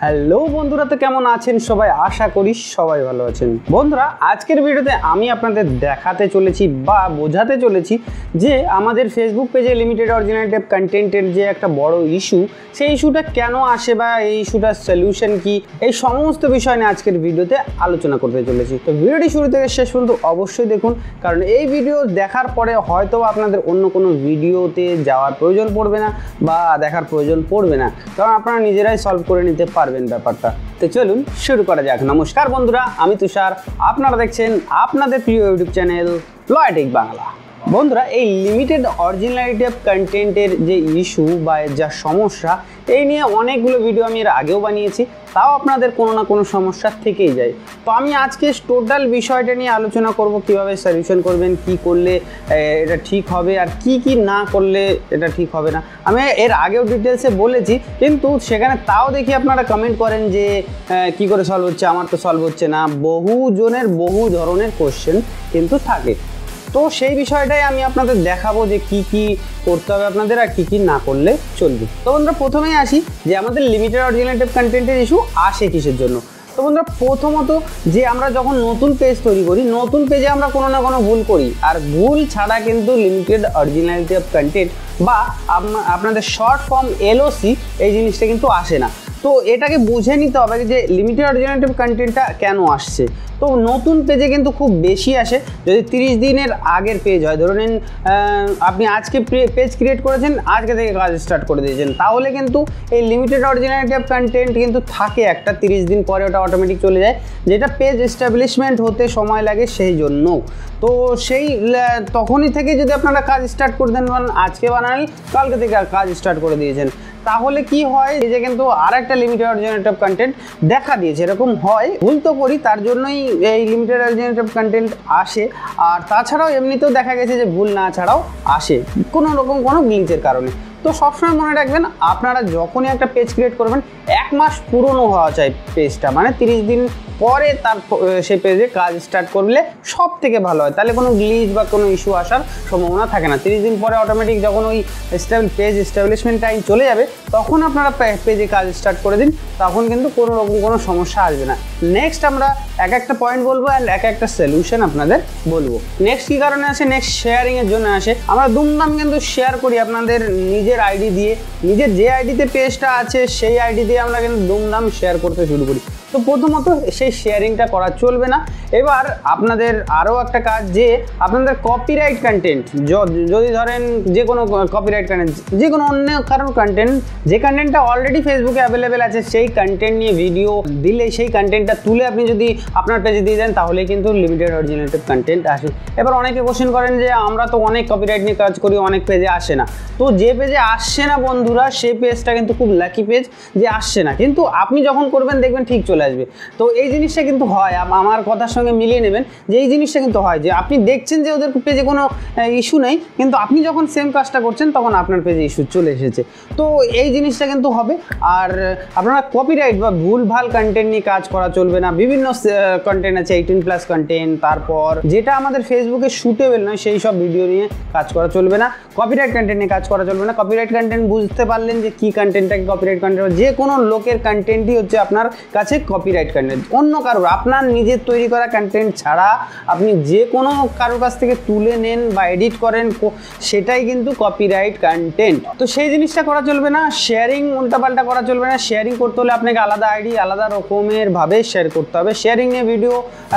Hello বন্ধুরা, তো কেমন আছেন সবাই? আশা করি সবাই ভালো আছেন। বন্ধুরা, আজকের ভিডিওতে আমি আপনাদের দেখাতে চলেছি বা বোঝাতে চলেছি যে আমাদের ফেসবুক পেজে লিমিটেড অরিজিনাল কন্টেন্টের যে একটা বড় ইস্যু, সেই ইস্যুটা কেন আসে বা এই ইস্যুটার সলিউশন কি, এই সমস্ত বিষয় নিয়ে আজকের ভিডিওতে আলোচনা করতে চলেছি। তো ভিডিওটি শুরু থেকে শেষ পর্যন্ত অবশ্যই দেখুন, কারণ এই ভিডিও দেখার পরে হয়তো আপনাদের অন্য কোনো ভিডিওতে যাওয়ার প্রয়োজন পড়বে না বা দেখার প্রয়োজন পড়বে না, কারণ আপনারা নিজেরাই সলভ করে নিতে পারবেন ব্যাপারটা। তো চলুন শুরু করা যাক। নমস্কার বন্ধুরা, আমি তুষার, আপনারা দেখছেন আপনাদের প্রিয় ইউটিউব চ্যানেল লয়টেক বাংলা। বন্ধুরা, এই লিমিটেড অরিজিনালিটি অফ কন্টেন্টের যে ইস্যু বা যা সমস্যা, এই নিয়ে অনেকগুলো ভিডিও আমি এর আগেও বানিয়েছি, তাও আপনাদের কোনো না কোনো সমস্যা থেকেই যায়। তো আমি আজকে টোটাল বিষয়টা নিয়ে আলোচনা করব, কিভাবে সলিউশন করবেন, কি করলে এটা ঠিক হবে আর কি না করলে এটা ঠিক হবে না। আমি এর আগেও ডিটেলসে বলেছি, কিন্তু সেখানে তাও দেখি আপনারা কমেন্ট করেন যে কি করে সলভ হচ্ছে, আমার তো সলভ হচ্ছে না। বহুজনের বহু ধরনের কোশ্চেন কিন্তু থাকে। তো সেই বিষয়টাই আমি আপনাদের দেখাবো যে কি করতে হবে আপনাদের আর কি না করলে চলবে। তো বন্ধুরা, প্রথমেই আসি যে আমাদের লিমিটেড অরিজিনাল কন্টেন্টের ইস্যু আসে কিসের জন্য। তো বন্ধুরা, প্রথমত যে আমরা যখন নতুন পেজ তৈরি করি, নতুন পেজে আমরা কোনো না কোনো ভুল করি, আর ভুল ছাড়া কিন্তু লিমিটেড অরিজিনালিটি অফ কন্টেন্ট বা আপনাদের শর্ট ফর্ম LOC এই জিনিসটা কিন্তু আসে না। তো এটাকে বুঝে নিতে হবে যে লিমিটেড অরিজিনালিটি অফ কন্টেন্টটা কেন আসছে। তো নতুন পেজে কিন্তু খুব বেশি আসে যদি 30 দিনের আগের পেজ হয়। ধরে নিন আপনি আজকে পেজ ক্রিয়েট করেছেন, আজকে থেকে কাজ স্টার্ট করে দিয়েছেন, তাহলে কিন্তু এই লিমিটেড অরিজিনালিটি অফ কন্টেন্ট কিন্তু থাকে একটা, 30 দিন পরে ওটা অটোমেটিক চলে যায়, যেটা পেজ এস্টাবলিশমেন্ট হতে সময় লাগে সেই জন্য। তো সেই তখনই থেকে যদি আপনারা কাজ স্টার্ট করে দেন, আজকে বানান কালকে থেকে কাজ স্টার্ট করে দিয়েছেন, তাহলে কি হয় যে কিন্তু আর একটা লিমিটেড অরিজিনালিটি অফ কন্টেন্ট দেখা দিয়েছে। এরকম হয়, ভুল তো করি, তার জন্যই এই লিমিটেড অরিজিনালিটি অফ কন্টেন্ট আসে। আর তাছাড়াও এমনিতেও দেখা গেছে যে ভুল না ছাড়াও আসে কোনো রকম কোনো গ্লিচের কারণে। তো সবসময় মনে রাখবেন, আপনারা যখনই একটা পেজ ক্রিয়েট করবেন, 1 মাস পুরনো হওয়া চাই পেজটা, মানে 30 দিন পরে তার সেই পেজে কাজ স্টার্ট করলে সব থেকে ভালো হয়। তাহলে কোনো গ্লিচ বা কোনো ইস্যু আসার সম্ভাবনা থাকে না। 30 দিন পরে অটোমেটিক যখন ওই পেজ এস্টাবলিশমেন্ট টাইম চলে যাবে, তখন আপনারা পেজে কাজ স্টার্ট করে দিন, তখন কিন্তু কোনো রকম কোনো সমস্যা আসবে না। নেক্সট আমরা এক একটা পয়েন্ট বলবো অ্যান্ড এক একটা সলিউশন আপনাদের বলবো। নেক্সট কী কারণে আসে? নেক্সট শেয়ারিংয়ের জন্য আসে। আমরা দুমদাম কিন্তু শেয়ার করি আপনাদের নিজের আইডি দিয়ে, নিজের যে আইডিতে পেজটা আছে সেই আইডি দিয়ে আমরা কিন্তু দুমদাম শেয়ার করতে শুরু করি। তো প্রথমত সেই শেয়ারিংটা করা চলবে না। এবার আপনাদের আরও একটা কাজ, যে আপনাদের কপিরাইট কন্টেন্ট, যদি ধরেন যে কোনো কপিরাইট কন্টেন্ট, যে কোনো অন্য কারোর কন্টেন্ট, যে কন্টেন্টটা অলরেডি ফেসবুকে অ্যাভেলেবেল আছে, সেই কন্টেন্ট নিয়ে ভিডিও দিলে সেই কন্টেন্টটা তুলে আপনি যদি আপনার পেজে দিয়ে দেন, তাহলে কিন্তু লিমিটেড অরিজিনালিটি কন্টেন্ট আসে। এবার অনেকে কোশ্চেন করেন যে আমরা তো অনেক কপিরাইট নিয়ে কাজ করি, অনেক পেজে আসে না। তো যে পেজে আসছে না বন্ধুরা, সেই পেজটা কিন্তু খুব লাকি পেজ যে আসছে না, কিন্তু আপনি যখন করবেন দেখবেন ঠিক চলে আসবে। তো এই জিনিসটা কিন্তু হয়, আমার কথার সঙ্গে মিলিয়ে নেবেন যে এই জিনিসটা কিন্তু হয়, যে আপনি দেখছেন যে ওদের পেজে কোনো ইস্যু নেই, কিন্তু আপনি যখন সেম কাজটা করছেন তখন আপনার পেজে ইস্যু চলে এসেছে। তো এই জিনিসটা কিন্তু হবে। আর আপনারা কপিরাইট বা ভুলভাল কন্টেন্ট নিয়ে কাজ করা চলবে না। বিভিন্ন কন্টেন্ট আছে, 18+ কন্টেন্ট, তারপর যেটা আমাদের ফেসবুকে সুটেবল নয় সেই সব ভিডিও নিয়ে কাজ করা চলবে না। কপিরাইট কন্টেন্ট নিয়ে কাজ করা চলবে না। কপিরাইট কন্টেন্ট বুঝতে পারলেন যে কী কন্টেন্টটাকে কপিরাইট কন্টেন্ট, যে কোনো লোকের কন্টেন্টই হচ্ছে আপনার কাছে কপিরাইট কন্টেন্ট। অন্য কারোর, আপনার নিজের তৈরি করা কন্টেন্ট ছাড়া আপনি যে কোনো কারোর কাছ থেকে তুলে নেন বা এডিট করেন, সেটাই কিন্তু কপিরাইট কন্টেন্ট। তো সেই জিনিসটা করা চলবে না। শেয়ারিং উল্টাপাল্টা করা চলবে না। শেয়ারিং করতে হলে আপনাকে আলাদা আইডি, আলাদা রকমের ভাবে শেয়ার করতে হবে। শেয়ারিং নিয়ে ভিডিও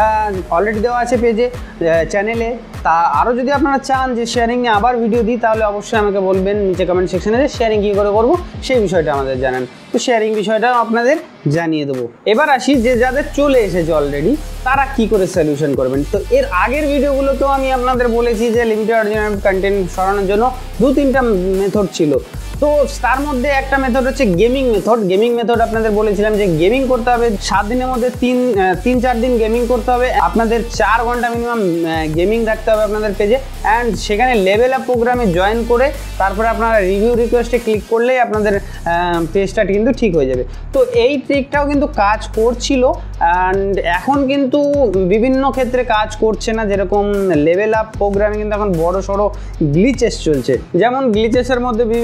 অলরেডি দেওয়া আছে পেজে, চ্যানেলে। তা আরও যদি আপনারা চান যে শেয়ারিং নিয়ে আবার ভিডিও দিই, তাহলে অবশ্যই আমাকে বলবেন নিচে কমেন্ট সেকশনে, যে শেয়ারিং কী করে করবো সেই বিষয়টা আমাদের জানান। তো শেয়ারিং বিষয়টা আপনাদের জানিয়ে দেবো। এবার আসি যে যাদের চলে এসেছে অলরেডি, তারা কি করে সলিউশন করবেন। তো এর আগের ভিডিওগুলোতেও আমি আপনাদের বলেছি যে লিমিটেড অরিজিনাল কন্টেন্ট সরানোর জন্য 2-3টা মেথড ছিল। তো তার মধ্যে একটা মেথড হচ্ছে গেমিং মেথড। গেমিং মেথড আপনাদের বলেছিলাম যে গেমিং করতে হবে 7 দিনের মধ্যে 3-4 দিন গেমিং করতে হবে। আপনাদের 4 ঘন্টা মিনিমাম গেমিং রাখতে হবে আপনাদের পেজে, অ্যান্ড সেখানে লেভেল আপ প্রোগ্রামে জয়েন করে তারপরে আপনারা রিভিউ রিকোয়েস্টে ক্লিক করলেই আপনাদের পেজটা কিন্তু ঠিক হয়ে যাবে। তো এই ট্রিকটাও কিন্তু কাজ করছিল, অ্যান্ড এখন কিন্তু বিভিন্ন ক্ষেত্রে কাজ করছে না। যেরকম লেভেল আপ প্রোগ্রামে কিন্তু এখন বড় সড়ো গ্লিচেস চলছে, যেমন গ্লিচেসের মধ্যে বিভিন্ন জায়গায়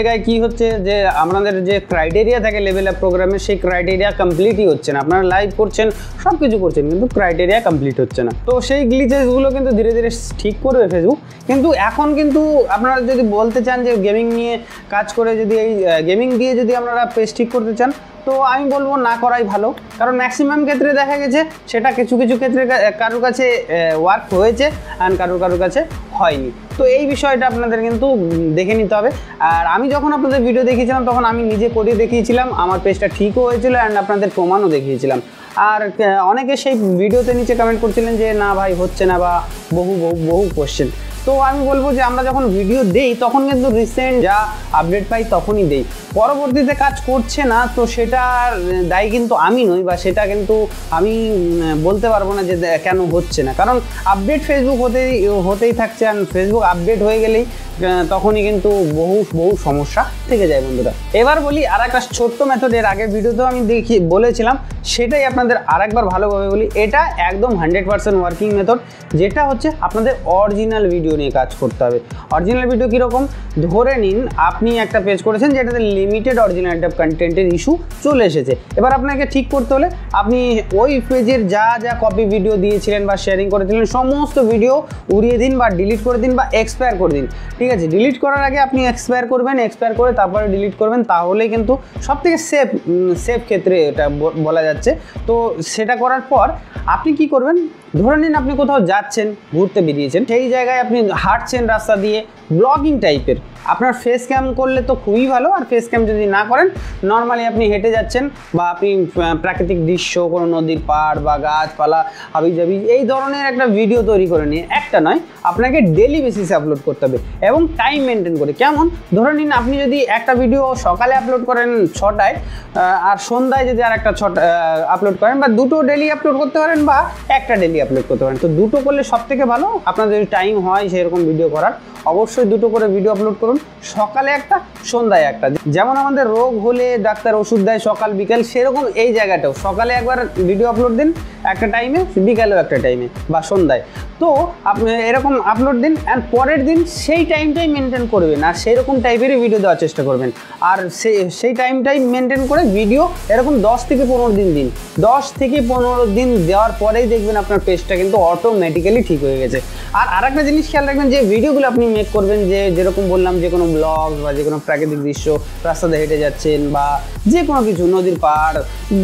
জায়গায় কি হচ্ছে যে আপনাদের যে ক্রাইটেরিয়া থাকে লেভেল আপ প্রোগ্রামের, সেই ক্রাইটেরিয়া কমপ্লিটই হচ্ছে না। আপনারা লাইভ করছেন, সব কিছু করছেন, কিন্তু ক্রাইটেরিয়া কমপ্লিট হচ্ছে না। তো সেই গ্লিচেসগুলো কিন্তু ধীরে ধীরে ঠিক করবে ফেসবুক। কিন্তু এখন কিন্তু আপনারা যদি বলতে চান যে গেমিং নিয়ে কাজ করে, যদি এই গেমিং দিয়ে যদি আপনারা পেজ ঠিক করতে চান, তো আমি বলবো না করাই ভালো। কারণ ম্যাক্সিমাম ক্ষেত্রে দেখা গেছে সেটা কিছু কিছু ক্ষেত্রে কারোর কাছে ওয়ার্ক হয়েছে অ্যান্ড কারোর কাছে হয়নি। তো এই বিষয়টা আপনাদের কিন্তু দেখে নিতে হবে। আর আমি যখন আপনাদের ভিডিও দেখিয়েছিলাম তখন আমি নিজে করিয়ে দেখিয়েছিলাম, আমার পেজটা ঠিকও হয়েছিল অ্যান্ড আপনাদের প্রমাণও দেখিয়েছিলাম। আর অনেকে সেই ভিডিওতে নিচে কমেন্ট করছিলেন যে না ভাই হচ্ছে না, বা বহু বহু বহু কোশ্চেন। তো আমি বলবো যে আমরা যখন ভিডিও দেই তখন কিন্তু রিসেন্ট যা আপডেট পাই তখনই দেই। পরবর্তীতে কাজ করছে না, তো সেটা দায়ী কিন্তু আমি নই, বা সেটা কিন্তু আমি বলতে পারবো না যে কেন হচ্ছে না। কারণ আপডেট ফেসবুক হতেই থাকছে, আর ফেসবুক আপডেট হয়ে গেলেই তখনই কিন্তু বহু সমস্যা থেকে যায় বন্ধুরা। এবার বলি আর একটা ছোট্ট মেথড, এর আগের ভিডিওতেও আমি বলেছিলাম, সেটাই আপনাদের আরেকবার ভালোভাবে বলি। এটা একদম 100% ওয়ার্কিং মেথড, যেটা হচ্ছে আপনাদের অরিজিনাল ভিডিও নিয়ে কাজ করতে হবে। অরিজিনাল ভিডিও কীরকম? ধরে নিন আপনি একটা পেজ করেছেন যেটাতে লিমিটেড অরিজিনাল টাইপ কন্টেন্টের ইস্যু চলে এসেছে। এবার আপনাকে ঠিক করতে হলে আপনি ওই পেজের যা যা কপি ভিডিও দিয়েছিলেন বা শেয়ারিং করেছিলেন সমস্ত ভিডিও উড়িয়ে দিন, বা ডিলিট করে দিন, বা এক্সপায়ার করে দিন। ঠিক আছে, ডিলিট করার আগে আপনি এক্সপায়ার করবেন, এক্সপায়ার করে তারপরে ডিলিট করবেন, তাহলেই কিন্তু সবথেকে সেফ ক্ষেত্রে এটা বলা যাচ্ছে। তো সেটা করার পর আপনি কি করবেন? ধরে নিন আপনি কোথাও যাচ্ছেন, ঘুরতে বেরিয়েছেন, সেই জায়গায় আপনি হাঁটছেন রাস্তা দিয়ে, ব্লগিং টাইপের। আপনার ফেস ক্যাম করলে তো খুবই ভালো, আর ফেস ক্যাম যদি না করেন নর্মালি আপনি হেঁটে যাচ্ছেন, বা আপনি প্রাকৃতিক দৃশ্য, কোনো নদীর পাড় বা গাছপালা হাবিজাবি এই ধরনের একটা ভিডিও তৈরি করে নিয়ে, একটা নয়, আপনাকে ডেলি বেসিসে আপলোড করতে হবে এবং টাইম মেনটেন করে। কেমন? ধরে নিন আপনি যদি একটা ভিডিও সকালে আপলোড করেন 6টায়, আর সন্ধ্যায় যদি আর একটা আপলোড করেন, বা দুটো ডেলি আপলোড করতে পারেন, বা একটা ডেলি আপলোড করতে পারেন। তো দুটো করলে সব থেকে ভালো। আপনার যদি টাইম হয় সেরকম ভিডিও করার, অবশ্যই দুটো করে ভিডিও আপলোড করুন, সকালে একটা, সন্ধ্যায় একটা। যেমন আমাদের রোগ হলে ডাক্তার ওষুধ দেয় সকাল বিকাল, সেরকম এই জায়গাটাও সকালে একবার ভিডিও আপলোড দিন একটা টাইমে, বিকালেও একটা টাইমে, বা সন্ধ্যায়। তো আপনি এরকম আপলোড দিন, অ্যান্ড পরের দিন সেই টাইমটাই মেনটেন করবেন, আর সেরকম টাইপেরই ভিডিও দেওয়ার চেষ্টা করবেন। আর সেই টাইমটাই মেনটেন করে ভিডিও এরকম 10 থেকে 15 দিন দিন। 10 থেকে 15 দিন দেওয়ার পরেই দেখবেন আপনার পেজটা কিন্তু অটোমেটিক্যালি ঠিক হয়ে গেছে। আর আরেকটা জিনিস খেয়াল রাখবেন, যে ভিডিওগুলো আপনি মেক করবেন, যেরকম বললাম, যে কোনো ব্লগ বা যে কোনো প্রাকৃতিক দৃশ্য, রাস্তাতে হেঁটে যাচ্ছেন, বা যে কোনো কিছু, নদীর পাড়,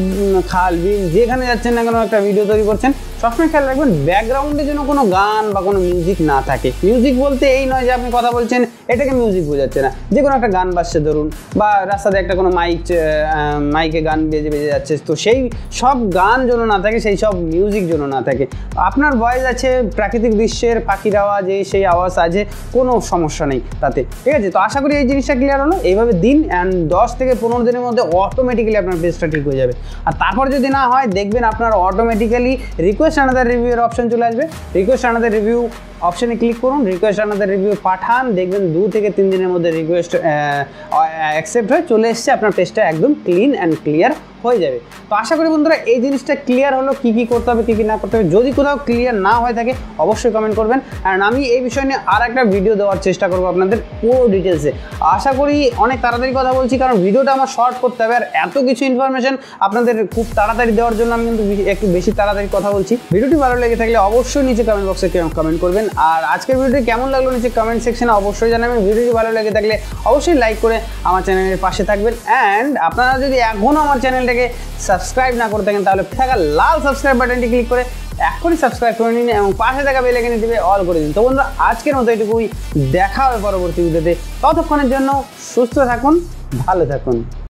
খাল বিল, যেখানে যাচ্ছেন না কেন একটা ভিডিও তৈরি করছেন, সবসময় খেয়াল রাখবেন ব্যাকগ্রাউন্ডে যেন কোনো গান বা কোনো মিউজিক না থাকে। মিউজিক বলতে এই নয় যে আপনি কথা বলছেন এটাকে মিউজিক বোঝাচ্ছে না, যে কোনো একটা গান বাজছে ধরুন, বা রাস্তাতে একটা কোনো মাইকে গান বেজে যাচ্ছে, তো সেই সব গান যেন না থাকে, সেই সব মিউজিক যেন না থাকে। আপনার ভয়েস আছে, প্রাকৃতিক দৃশ্যের পাখির আওয়াজ, সেই আওয়াজ আছে, কোনো সমস্যা নেই তাতে। ঠিক আছে, তো আশা করি এই জিনিসটা ক্লিয়ার হলো। এইভাবে দিন, অ্যান্ড 10 থেকে 15 দিনের মধ্যে অটোমেটিক্যালি আপনার পেজটা ঠিক হয়ে যাবে। আর তারপর যদি না হয়, দেখবেন আপনার অটোমেটিক্যালি রিকোয়েস্ট আনাদার রিভিউ এর অপশন চলে আসবে। রিকোয়েস্ট আনাদার রিভিউ অপশনে ক্লিক করুন, রিকোয়েস্ট আনাদার রিভিউ পাঠান, দেখবেন 2 থেকে 3 দিনের মধ্যে রিকোয়েস্ট অ্যাকসেপ্ট হয়ে চলে এসছে, আপনার পেজটা একদম ক্লিন অ্যান্ড ক্লিয়ার হয়ে যাবে। তো আশা করি বন্ধুরা এই জিনিসটা ক্লিয়ার হলো, কী কী করতে হবে, কী কী না করতে হবে। যদি কোথাও ক্লিয়ার না হয়ে থাকে অবশ্যই কমেন্ট করবেন, অ্যান্ড আমি এই বিষয় নিয়ে আর একটা ভিডিও দেওয়ার চেষ্টা করবো আপনাদের পুরো ডিটেলসে। আশা করি অনেক তাড়াতাড়ি কথা বলছি, কারণ ভিডিওটা আমার শর্ট করতে হবে, আর এত কিছু ইনফরমেশন আপনাদের খুব তাড়াতাড়ি দেওয়ার জন্য আমি কিন্তু একটু বেশি তাড়াতাড়ি কথা বলছি। ভিডিওটি ভালো লেগে থাকলে অবশ্যই নিচে কমেন্ট বক্সে কমেন্ট করবেন, আর আজকের ভিডিওটি কেমন লাগলো নিচে কমেন্ট সেকশনে অবশ্যই জানাবেন। ভিডিওটি ভালো লেগে থাকলে অবশ্যই লাইক করে আমার চ্যানেলের পাশে থাকবেন, অ্যান্ড আপনারা যদি এখনও আমার চ্যানেলটাকে সাবস্ক্রাইব না করে থাকেন, তাহলে থাকা লাল সাবস্ক্রাইব বাটনটি ক্লিক করে এখনই সাবস্ক্রাইব করে নিন, এবং পাশে থাকা বেল আইকনে টিপে অল করে দিন। তো বন্ধুরা আজকের মতো এটুকুই, দেখা হবে পরবর্তী ভিডিওতে। ততক্ষণের জন্য সুস্থ থাকুন, ভালো থাকুন।